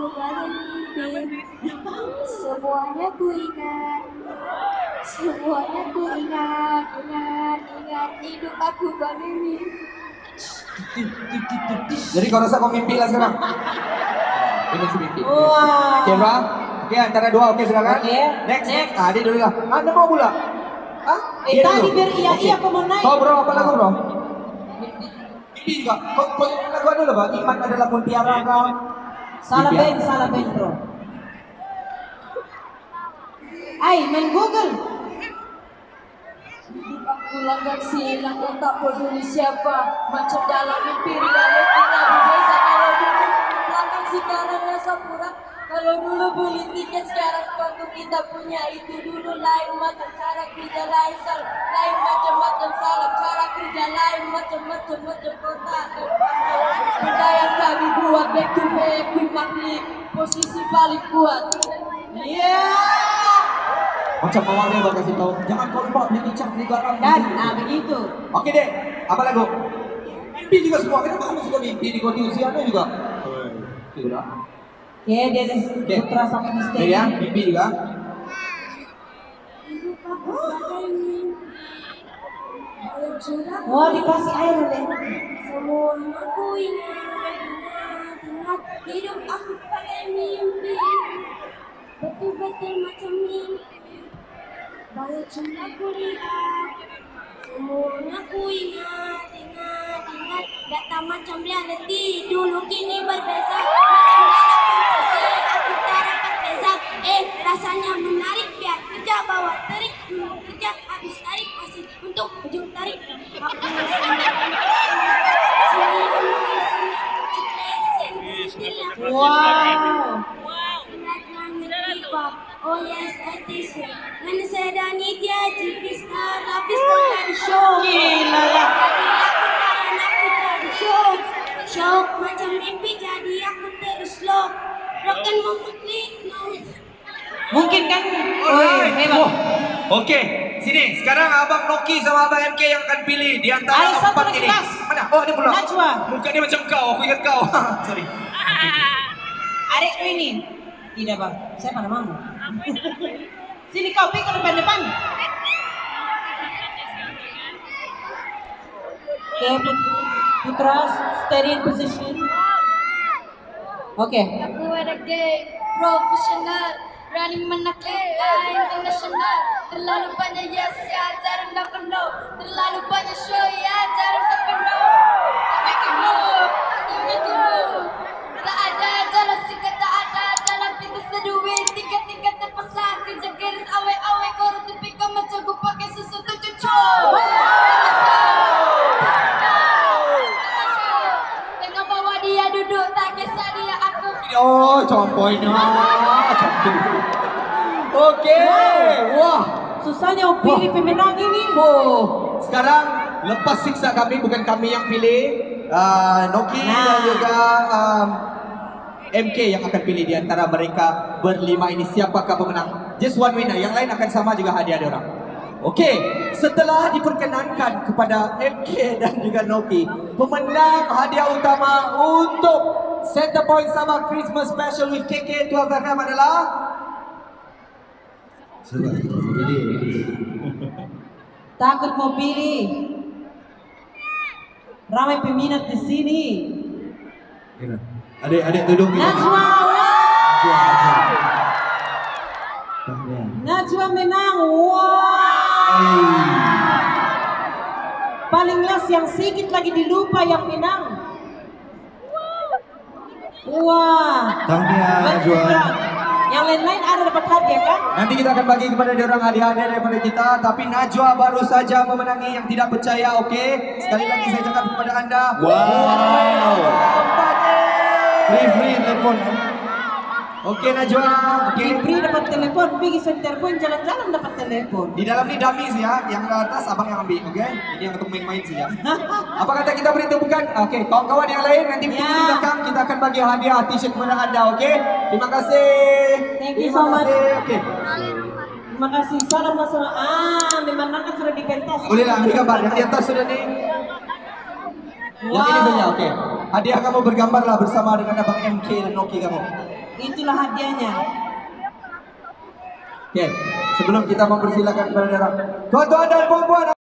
bagai mimpi. Semuanya ku ingat. Semuanya ku ingat. Ingat hidup aku bagai mimpi. Jadi kau rasa kau mimpi lah sekarang? Ini masih mimpi. Wah. Oke, Bang. Oke, antara dua. Oke, silakan. Oke. Next. Dia dulu lah. Anda mau pula? Dia Tadi dulu. biar iya kau mau naik. Kau bro, apa lagu bro? Mimpi juga. Kau lagu dulu bang. Iman adalah mutiara kau. Salah band bro. Main Google. Aku langgar silang, tak peduli siapa. Macam dalam mimpi reality tidak biasa. Kalau dulu langgar sekarang rasa pura. Kalau dulu beli tiket sekarang waktu kita punya itu dulu lain macam cara kerja lain salah. Lain macam-macam salah cara kerja lain macam-macam kota. Benda yang kami buat back to back makni posisi paling kuat. Macam awalnya bang kasih tahu. Jangan kau lupa beli kicap, beli garam. Begitu. Oke deh. Apa lagu? Mimpi juga semua. Kenapa kamu suka mimpi di kota usianya juga? Sudah. Oke, dia putra sama misteri. Ya, mimpi juga. Oh, dikasih air deh. Semuanya ku ingat hidup aku pakai mimpi. Betul-betul macam mimpi. Banyak cinta ku lihat. Semuanya ku ingat. Data macam reality. Dulu kini berbeza. Macam dalam fantasi. Aku tak dapat beza. Rasanya menarik. Biar kerja bawa terik. Dulu kerja habis tarik. Masih untuk ujung tarik. Wow. Oh yes, attention. Mana sedani dia jipista, lapis dengan show. Gila lah. Jadi aku jadi show macam mimpi jadi aku terus slow. Rokan memuklik. Mungkin kan? Hebat. Oke, sini. Sekarang Abang Noki sama Abang MK yang akan pilih di antara empat ini. Mana? Oh, ada pula. Najwa. Muka dia macam kau. Aku ingat kau. Sorry. Adikku ini. Tidak bang, siapa namamu? Sini kau pergi ke depan. Oke, Putra, steady in position. Oke. Aku ada gay, profesional, running menaklik, international. Terlalu banyak yes ya, jarang dapat no. Terlalu banyak show ya, jarang dapat no. Make it move. Tak ada jalan singkat, tak ada jalan pintas seduit. Tiga-tiga terpaksa kerja garis awe-awe. Korang tipikal macam gue pakai susu tercucuk. Tengok bawah dia duduk, tak kisah dia aku. Oh, compoinya. Oke. Wah. Susahnya pilih pemenang ini. Sekarang lepas siksa kami, bukan kami yang pilih. Noki dan juga MK yang akan pilih di antara mereka berlima ini siapakah pemenang. Just one winner, yang lain akan sama juga hadiah dia orang. Oke, setelah diperkenankan kepada MK dan juga Noki, pemenang hadiah utama untuk Center Point Sabah Christmas Special with KK 12 FM adalah Takut mau pilih. Ramai peminat di sini. Adik duduk. Najwa. Najwa menang. Paling last yang sedikit lagi dilupa yang menang. Tahniah Najwa. Yang lain-lain ada dapat hadiah kan? Nanti kita akan bagi kepada dia orang hadiah-hadiah daripada kita. Tapi Najwa baru saja memenangi. Yang tidak percaya, oke? Sekali lagi saya cakap kepada anda. Wow. Free telepon. Oke Najwa. Free dapat telepon. Pergi center point jalan-jalan dapat telepon. Di dalam ni dummies ya. Yang ke atas abang yang ambil, oke? Ini yang untuk main-main saja. Apa kata kita beri tepukan? Oke, kawan-kawan yang lain nanti di belakang kita akan bagi hadiah t-shirt kepada anda, oke? Terima kasih. Thank you so much. Oke. Terima kasih. Salam masalah. Memang kan sudah dipentas. Bolehlah ambil gambar. Yang di atas sudah nih. Yang ini saja, oke. Hadiah kamu bergambarlah bersama dengan abang MK dan Noki kamu. Itulah hadiahnya. Okey, sebelum kita mempersilakan kepada orang, tuan-tuan dan puan-puan.